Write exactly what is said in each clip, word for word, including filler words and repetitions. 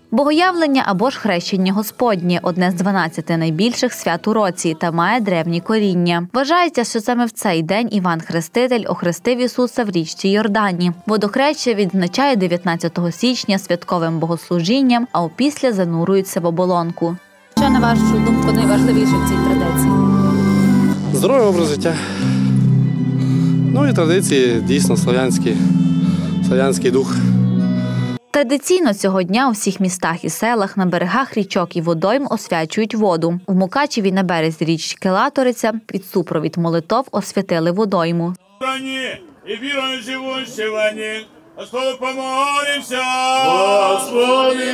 Богоявлення або ж хрещення Господнє – одне з дванадцяти найбільших свят у році та має древні коріння. Вважається, що саме в цей день Іван Хреститель охрестив Ісуса в річці Йордані. Водохреща відзначає дев'ятнадцятого січня святковим богослужінням, а опісля занурюються в оболонку. Що, на вашу думку, найважливіше в цій традиції? Здоровий образ життя. Ну і традиції дійсно слав'янські, слав'янський дух. Традиційно цього дня у всіх містах і селах на берегах річок і водойм освячують воду. В Мукачеві на березі річки Латориця під супровід молитов освятили водойму. І вірою живущі в ній, Господи, помолимся! Господи,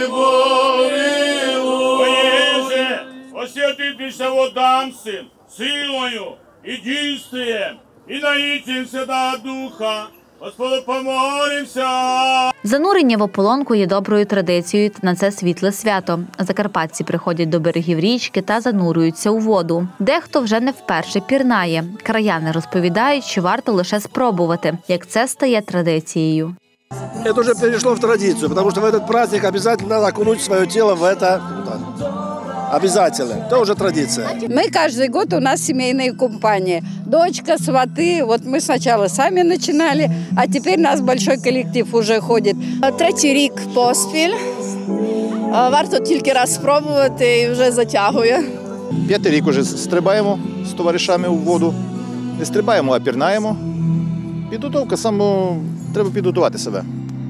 помилуй! Поєже, освятитися водам сим, силою і дійствієм, і наїтім Святого Духа. Господи, помолимся! Занурення в ополонку є доброю традицією на це світле свято. Закарпатці приходять до берегів річки та занурюються у воду. Дехто вже не вперше пірнає. Краяни розповідають, що варто лише спробувати, як це стає традицією. Это уже перешло в традицию, потому что в этот праздник обязательно надо окунуть свое тело в это. Обязательно. Это уже традиция. Мы каждый год, у нас семейные компании. Дочка, сваты. Вот мы сначала сами начинали, а теперь нас большой коллектив уже ходит. Третій рік поспіль. Варто тільки раз спробувати і вже затягує. П'ятий рік уже стрибаємо з товаришами у воду. Не стрибаємо, а пірнаємо. Підготовка, саме треба підготувати себе.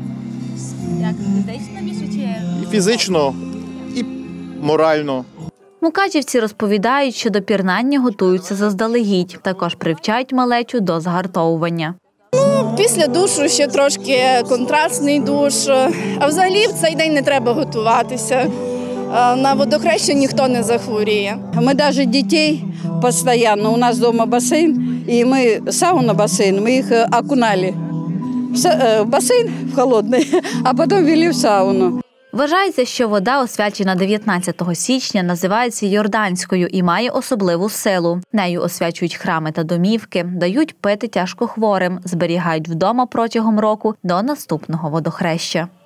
Як фізично більше чи? І фізично, і морально. Мукачівці розповідають, що до пірнання готуються заздалегідь. Також привчають малечу до загартовування. Ну, після душу ще трошки контрастний душ. А взагалі в цей день не треба готуватися. На водохрещення ніхто не захворіє. Мы даже детей постоянно, у нас дома бассейн, и мы сауна-бассейн, мы их окунали в бассейн в холодный, а потом вели в сауну. Вважається, що вода, освячена дев'ятнадцятого січня, називається Йорданською і має особливу силу. Нею освячують храми та домівки, дають пити тяжкохворим, зберігають вдома протягом року до наступного водохреща.